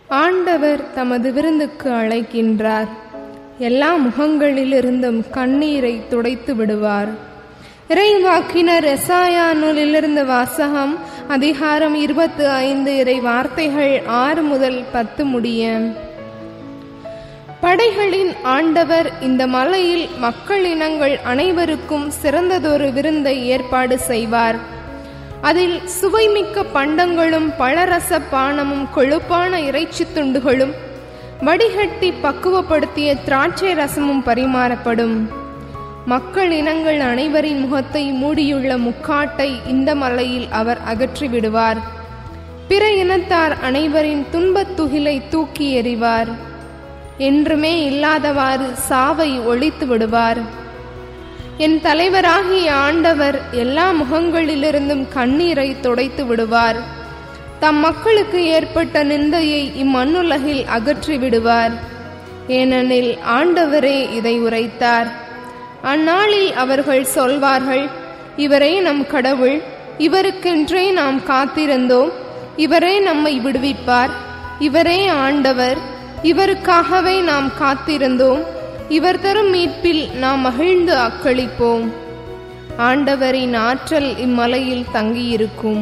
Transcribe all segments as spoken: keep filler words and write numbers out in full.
ஆண்டவர் தமது விருந்துக்கு அழைக்கின்றார். எல்லா முகங்களிலிருந்தும் கண்ணீரை துடைத்து விடுவார். இறைவாக்கினர் எசாயா நூலிலிருந்து வாசகம். அதிகாரம் இருபத்தி ஐந்து. இறை வார்த்தைகள் ஆறு முதல் பத்து முடிய. படைகளின் ஆண்டவர் இந்த மலையில் மக்கள் இனங்கள் அனைவருக்கும் சிறந்ததொரு விருந்தை ஏற்பாடு செய்வார். அதில் சுவைமிக்க பண்டங்களும் பழரச பானமும் கொழுப்பான இறைச்சி துண்டுகளும் வடிகட்டி பக்குவப்படுத்திய திராட்சை ரசமும் பரிமாறப்படும். மக்கள் இனங்கள் அனைவரின் முகத்தை மூடியுள்ள முக்காட்டை இந்த மலையில் அவர் அகற்றி விடுவார். பிற இனத்தார் அனைவரின் துன்பத் துகிலை தூக்கி எறிவார். என்றுமே இல்லாதவாறு சாவை ஒழித்து விடுவார். என் தலைவராகிய ஆண்டவர் எல்லா முகங்களிலிருந்தும் கண்ணீரை துடைத்து விடுவார். தம் மக்களுக்கு ஏற்பட்ட நிந்தையை இம்மண்ணுலகில் அகற்றி விடுவார். ஏனெனில் ஆண்டவரே இதை உரைத்தார். அந்நாளில் அவர்கள் சொல்வார்கள், இவரே நம் கடவுள், இவருக்கென்றே நாம் காத்திருந்தோம், இவரே நம்மை விடுவிப்பார், இவரே ஆண்டவர், இவருக்காகவே நாம் காத்திருந்தோம், இவர் தரும் மீட்பில் நாம் மகிழ்ந்து அக்களிப்போம். ஆண்டவரின் ஆற்றல் இம்மலையில் தங்கியிருக்கும்.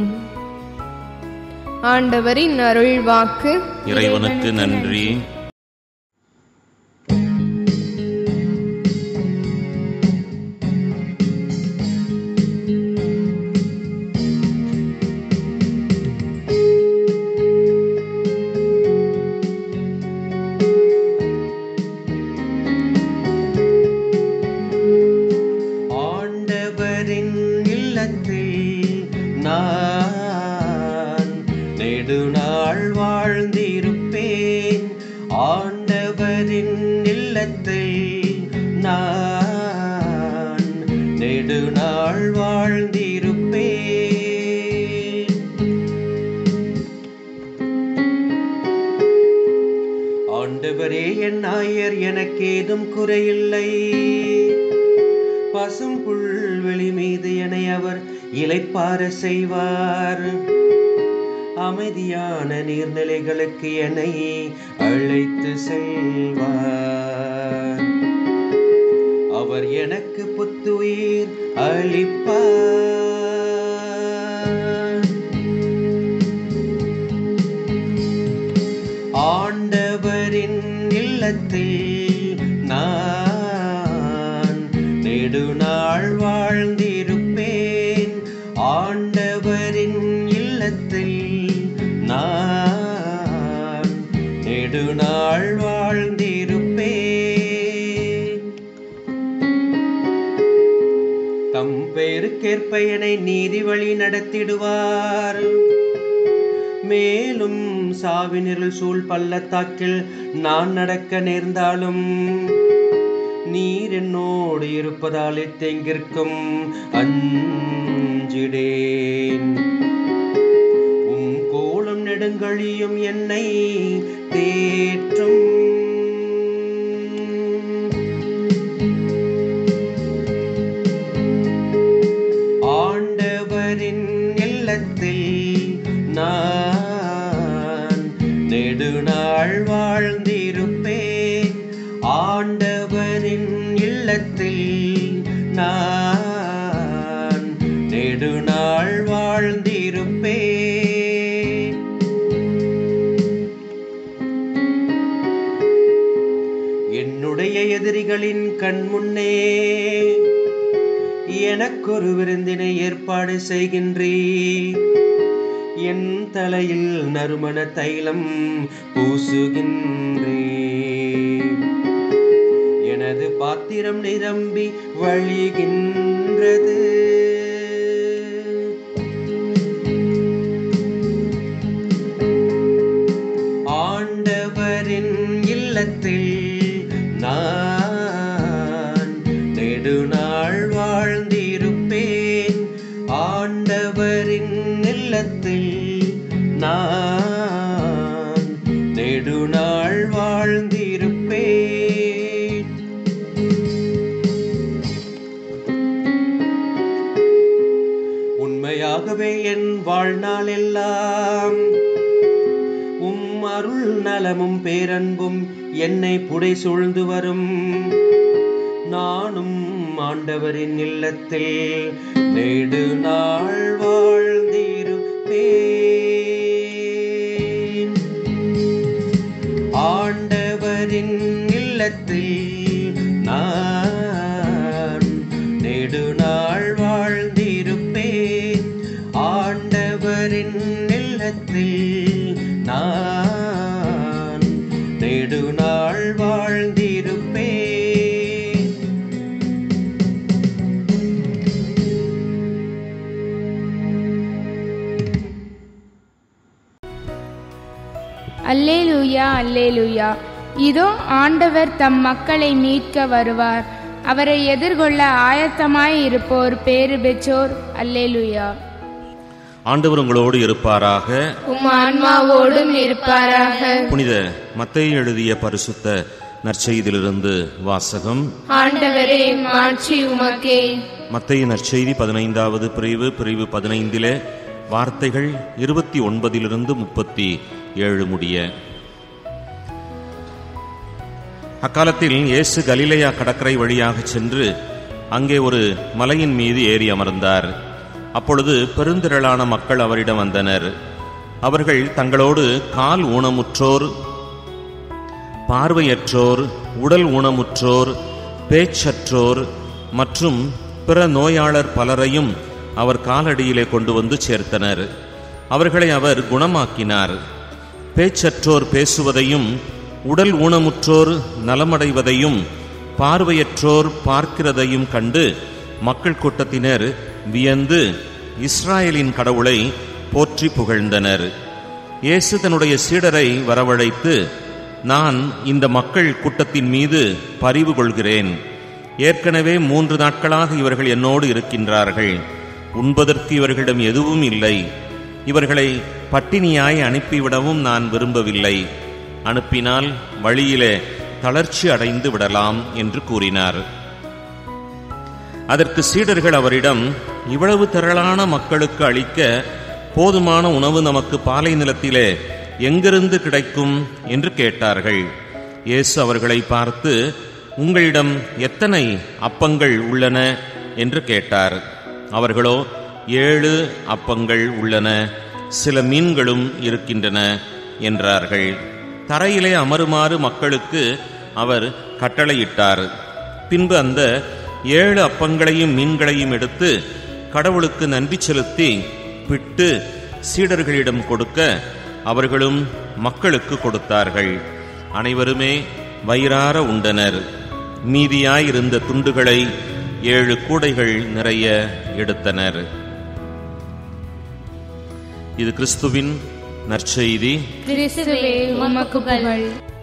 ஆண்டவரின் அருள் வாக்கு. இறைவனுக்கு நன்றி. நான் நெடுநாள் வாழ்ந்திருப்பேன். ஆண்டவரின் இல்லத்தில் நான் நெடுநாள் வாழ்ந்திருப்பேன். ஆண்டவரே என் நாயர், எனக்கேதும் குறையில்லை. பசும் புல்வெளி மீது என்னை அவர் இளைப்பாற செய்வார். அமைதியான நீர்நிலைகளுக்கு என்னை அழைத்து செல்வார். அவர் எனக்கு புத்துயிர் அளிப்பார். ஆண்டவரின் இல்லத்தில் நான் நெடுநாள் வாழ்ந்திருப்பேன். ஆண்டவரின் இல்லத்தில் நான் நெடுநாள் வாழ்ந்திருப்பேன். தம் பெயருக்கேற்ப என்னை நீதி வழி நடத்திடுவார். மேலும் சாவினிருள் சூழ் பள்ளத்தாக்கில் நான் நடக்க நேர்ந்தாலும் நீர் என்னோடு இருப்பதால் எத்தெங்கிற்கும் அஞ்சிடேன். உம் கோலம் நெடுங்கழியும் என்னை தேற்றும். ஆண்டவரின் இல்லத்தில் நான் நெடுநாள் வாழ்ந்திருப்பேன். ஆண்டவரின் இல்லத்தில் நான் நெடுநாள் வாழ்ந்திருப்பேன். என்னுடைய எதிரிகளின் கண் முன்னே எனக்கொரு விருந்தினை ஏற்பாடு செய்கின்றீர். என் தலையில் நறுமண தைலம் பூசுகின்றேன். எனது பாத்திரம் நிரம்பி வழிகின்றது. ஆண்டவரின் இல்லத்தில் நான் நெடுநாள் வாழ்ந்திருப்பேன். ஆண்டவரின் இல்லத்தில் நான் நெடுநாள் வாழ்ந்திருப்பேன். உண்மையாகவே என் வாழ்நாள் எல்லாம் உம் அருள் நலமும் பேரன்பும் என்னை புடை சூழ்ந்து வரும். நானும் ஆண்டவரின் இல்லத்தில் நெடு நாள் வாழ்ந்திருப்பேன். ஆண்டவரின் இல்லத்தில் நான் நெடு நாள் வாழ்ந்திருப்பேன். ஆண்டவரின் இல்லத்தில் நான் நெடு நாள் வாழ்ந்திருப்பேன். அல்லேலூயா, அல்லேலூயா. இதோ ஆண்டவர் தம் மக்களை மீட்க வருவார். அவரை எதிர்கொள்ள ஆயத்தமாய் இருப்போர் பேறு பெற்றோர். அல்லேலூயா. ஆண்டவர் உங்களோடு இருப்பாராக, உம் ஆன்மாவோடும் இருப்பாராக. புனித மத்தேயு எழுதிய பரிசுத்த நற்செய்தியிலிருந்து வாசகம். ஆண்டவரே, மாட்சி உமக்கே. மத்தேயு நற்செய்தி பதினைந்தாவது பிரிவு பிரிவு பதினைந்திலே வார்த்தைகள் இருபத்தி ஒன்பதிலிருந்து முப்பத்தி ஏழு முடிய. அக்காலத்தில் இயேசு கலிலேயா கடற்கரை வழியாக சென்று அங்கே ஒரு மலையின் மீது ஏறி அமர்ந்தார். அப்பொழுது பெருந்திரளான மக்கள் அவரிடம் வந்தனர். அவர்கள் தங்களோடு கால் ஊனமுற்றோர், பார்வையற்றோர், உடல் ஊனமுற்றோர், பேச்சற்றோர் மற்றும் பிற நோயாளர் பலரையும் அவர் காலடியிலே கொண்டு வந்து சேர்த்தனர். அவர்களை அவர் குணமாக்கினார். பேச்சற்றோர் பேசுவதையும், உடல் ஊனமுற்றோர் நலமடைவதையும், பார்வையற்றோர் பார்க்கிறதையும் கண்டு மக்கள் கூட்டத்தினர் வியந்து இஸ்ராயலின் கடவுளை போற்றி புகழ்ந்தனர். இயேசு தன்னுடைய சீடரை வரவழைத்து, நான் இந்த மக்கள் கூட்டத்தின் மீது பரிவு கொள்கிறேன். ஏற்கனவே மூன்று நாட்களாக இவர்கள் என்னோடு இருக்கின்றார்கள். உண்பதற்கு இவர்களிடம் எதுவும் இல்லை. இவர்களை பட்டினியாய் அனுப்பிவிடவும் நான் விரும்பவில்லை. அனுப்பினால் வழியிலே தளர்ச்சி அடைந்து விடலாம் என்று கூறினார். அதற்கு சீடர்கள் அவரிடம், இவ்வளவு திரளான மக்களுக்கு அளிக்க போதுமான உணவு நமக்கு பாலை நிலத்திலே எங்கிருந்து கிடைக்கும் என்று கேட்டார்கள். இயேசு அவர்களை பார்த்து, உங்களிடம் எத்தனை அப்பங்கள் உள்ளன என்று கேட்டார். அவர்களோ, ஏழு அப்பங்கள் உள்ளன, சில மீன்களும் இருக்கின்றன என்றார்கள். தரையிலே அமருமாறு மக்களுக்கு அவர் கட்டளையிட்டார். பின்பு அந்த ஏழு அப்பங்களையும் மீன்களையும் எடுத்து கடவுளுக்கு நன்றி செலுத்தி பிட்டு சீடர்களிடம் கொடுக்க அவர்களும் மக்களுக்கு கொடுத்தார்கள். அனைவருமே வயிறார உண்டனர். மீதியாயிருந்த துண்டுகளை ஏழு கூடைகள் நிறைய எடுத்தனர். இது கிறிஸ்துவின் நற்செய்தி. கிறிஸ்துவே, உமக்கு புகழ்.